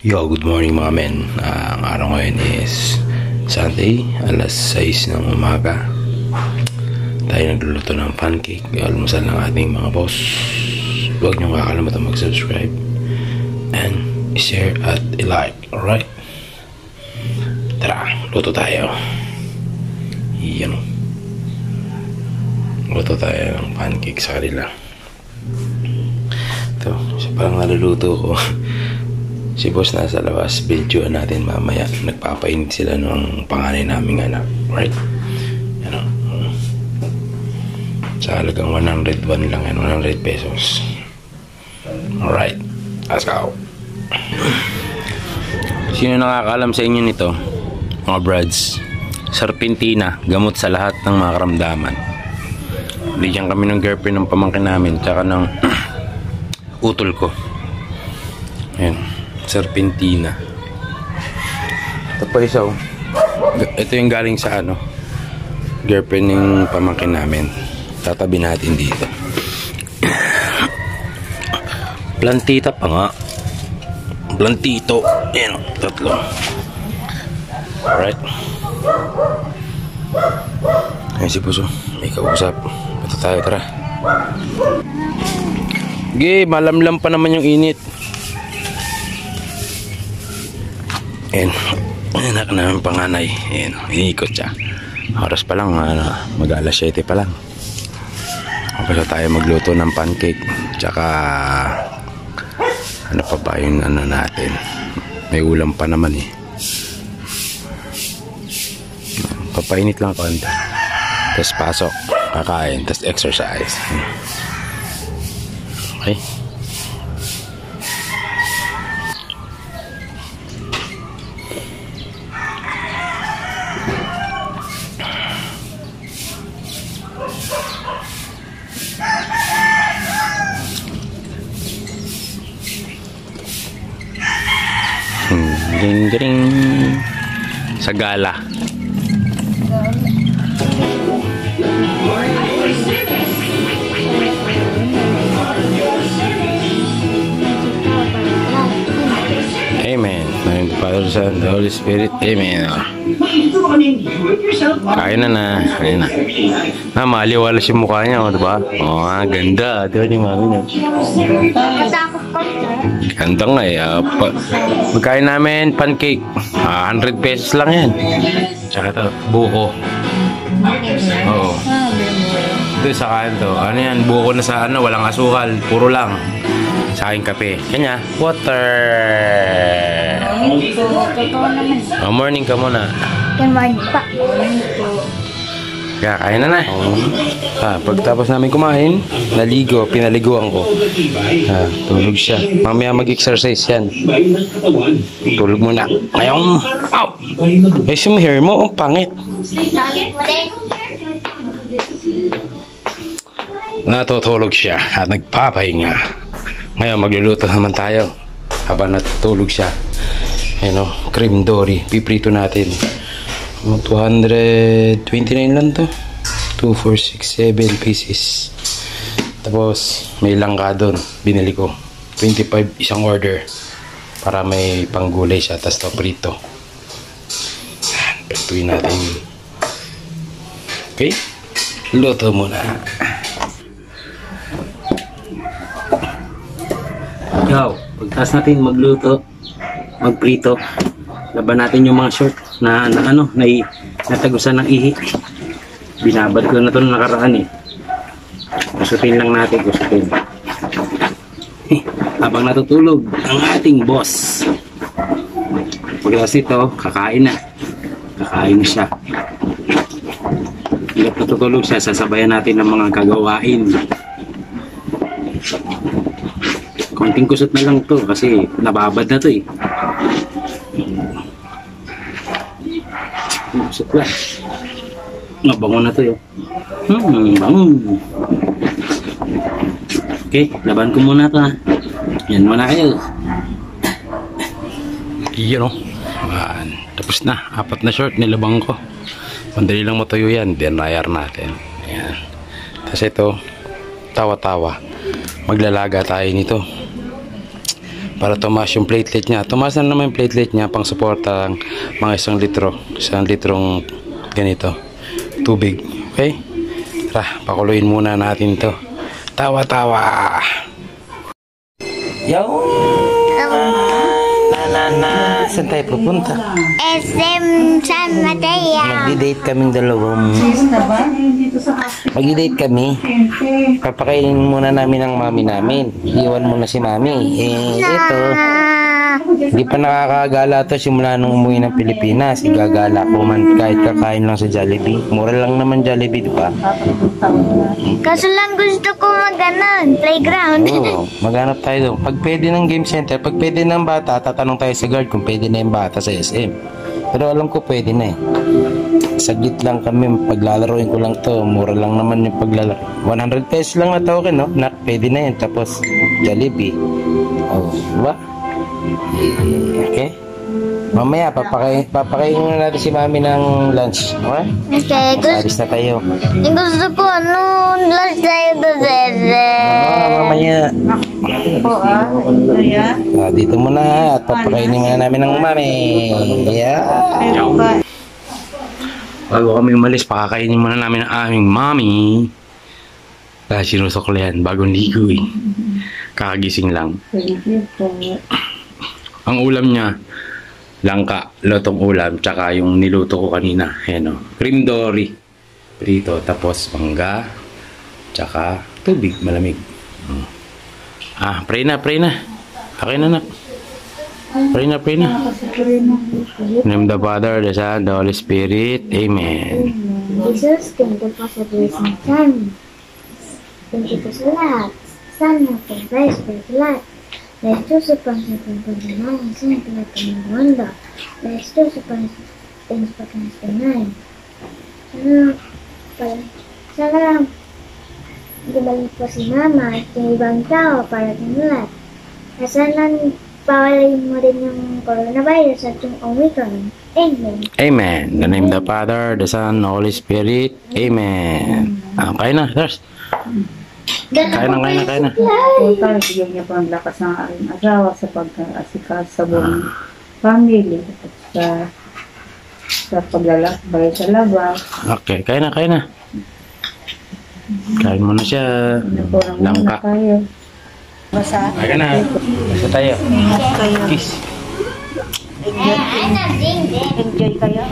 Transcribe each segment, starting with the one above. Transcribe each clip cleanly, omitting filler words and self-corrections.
Yo, good morning mga men. Ang araw ngayon is Sunday, alas 6 ng umaga. Tayo nagluluto ng pancake. Almusal ng ating mga boss. Huwag niyong kakalimutan mag-subscribe and share at i-like. Alright? Tara, luto tayo. Yan. Luto tayo ng pancake sa kanila. Ito, siya parang naluluto ko. Si boss nasa labas, video natin mamaya. Nagpapainit sila ng panganay naming anak. Right? Yan o. Sa halagang 101 lang yan. 100 pesos. Alright. Let's go. Sino nakakaalam sa inyo nito? Mga brads. Serpentina. Gamot sa lahat ng mga karamdaman. Bigyan kami ng girlfriend ng pamangkin namin. Tsaka ng utol ko. Ayan. Serpentina. Ito pa isa oh. Ito yung galing sa ano, girlfriend ng pamangkin namin. Tatabi natin dito. Plantita pa nga. Plantito. Ayan, tatlo. Alright. Ayan si Puso. May kausap. Ito tayo, tara. Okay, malamlam pa naman yung init. Ayan, anak namin panganay. Ayan, iniikot siya. Oras pa lang, mag-alas 7 pa lang. Kapag tayo magluto ng pancake. Tsaka ano pa ba yung ano natin? May ulam pa naman eh. Papainit lang konti. Tapos pasok, kakain, tapos exercise. Okay. Ding ding sa gala. Amen. Name the Father, Son, the Holy Spirit. Amen. Kain na. Kain na. Maliwalas yung mukha niya, diba? Ganda. Diba ni mami na? Ganda nga eh. Magkain namin pancake. 100 pesos lang yan. Tsaka ito, buko. Oo. Ito sa kain to. Ano yan? Buko na sa ano, walang asukal. Puro lang. Sa aking kape. Kanya, water. Morning ka muna. Good morning pa. Kaya kain na. Pagtapos namin kumain, naligo, pinaliguan ko. Tulog siya. Mamaya mag-exercise yan. Tulog muna. Ngayon, yung hair mo, ang pangit. Natutulog siya at nagpapahinga. Ngayon, magluluto naman tayo habang natutulog siya. Ayan o, cream dory. Piprito natin. 229 lang to. 2, 4, 6, 7 pieces. Tapos may langka doon, binili ko 25 isang order para may panggulay siya. Tapos to prito. Prituin natin. Okay, luto muna. Ikaw, pagtas natin magluto, magprito, laban natin yung mga short na natagusan ng ihi. Binabad ko na ito nung nakaraan eh. Gusutin lang natin, gusutin. Habang natutulog ang ating boss. Pagkas ito, kakain na. Kakain na siya. Hanggang natutulog siya, sasabayan natin ng mga kagawain. Konting kusot na lang to kasi nababad na to eh. Kusot lang. Bango na to yun. Bango. Okay, laban ko muna to ha. Yan muna kayo. Yan o. Tapos na. 4 na short nilabang ko. Mandali lang matuyo yan. Then rayar natin. Ayan. Tapos ito, tawa-tawa. Maglalaga tayo nito. para tumaas yung platelet niya. Tumaas na naman yung platelet niya pang suporta ng mga 1 litro. 1 litrong ganito. Tubig. Okay? Tara, pakuluin muna natin to. Tawa-tawa! Yo! Saan tayo pupunta? SM San Mateo. Mag-date kaming dalawang. Mag-date kami. Papakainin muna namin ang mami namin. Iwan muna si mami. Ito. Hindi pa nakakagala to simula nung umuwi ng Pilipinas. Igagala ko man kahit kakain lang sa Jollibee. Mura lang naman Jollibee, di ba? Kaso lang gusto ko mag-ganon, playground. Oo, maghanap tayo doon. Pag pwede ng game center, pag pwede ng bata, tatanong tayo sa guard kung pwede na yung bata sa SM. Pero alam ko pwede na eh. Saglit lang kami, paglalaroin ko lang to. Mura lang naman yung paglalaro. 100 pesos lang na tawagin, no? Na, pwede na yun. Tapos, Jollibee. Oh, diba? Okay? Mamaya, papakain muna natin si mami ng lunch. Okay? Okay, Alis na tayo. gusto ko lunch tayo doon. Mamaya. Dito muna at papakainin muna namin ng mami. Yeah. Bago kami umalis, pakakainin muna namin ang aming mami. Dahil sinusuklihan, bagong ligo eh. Kakagising lang. Ang ulam niya, langka, lotong ulam, tsaka yung niluto ko kanina. Ayan o, cream dory. Prito, tapos mangga, tsaka tubig, malamig. Pray na, pray na. Okay na, nak. Pray na, pray na. In the name of the Father, the Son, the Holy Spirit. Amen. Jesus, thank you po sa blessing time. Thank you po sa lahat. Sana po, guys, po sa lahat. Esto sa pangsipuntunan sa pinagpamagwanda. Esto sa pangsipuntunan. Sana lang gumalik po si Mama at yung ibang tao para tinulat. Sana pawalin mo rin yung coronavirus at yung Omicron. Amen. Amen. In the name of the Father, the Son, the Holy Spirit. Amen. Kaya na, Thurs. Kaya na. Para bigyan niya po ang lakas ng aking asawa sa pag-asikas sa buong family at sa paglalakbay sa labas. Okay, kaya na. Kain mo na siya. Langka. Basa. Kaya na. Basta tayo. Kiss. Enjoy kayo.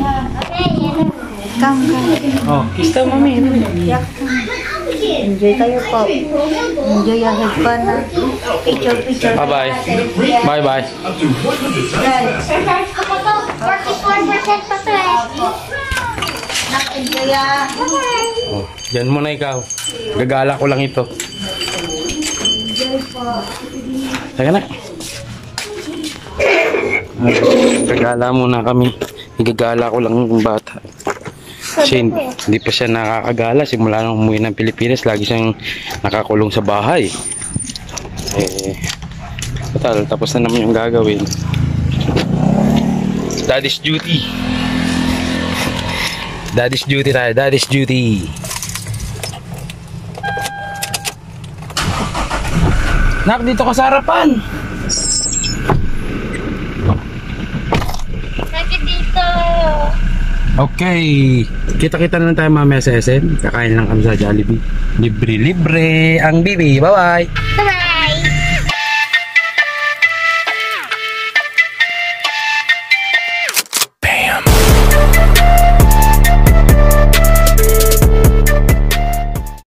Oh, kiss daw, mami. Enjoy kayo po. Enjoy ang headphone na. Picture. Bye-bye. Bye-bye. 44% pa to eh. Enjoy ah. Oh, dyan muna ikaw. Gagala ko lang ito. Teka na. Gagala muna kami. Gagala ko lang yung bata. Kasi hindi pa siya nakakagala. Simula nung umuwi ng Pilipinas, lagi siyang nakakulong sa bahay. Total, tapos na naman yung gagawin. Daddy's duty. Daddy's duty tayo. Daddy's duty. Nak, dito ka sa harapan. Bakit dito? Okay. Kita-kita na lang tayo mamaya sa SM. Kakain lang kami sa Jollibee. Libre-libre ang bibi. Bye-bye. Bye-bye.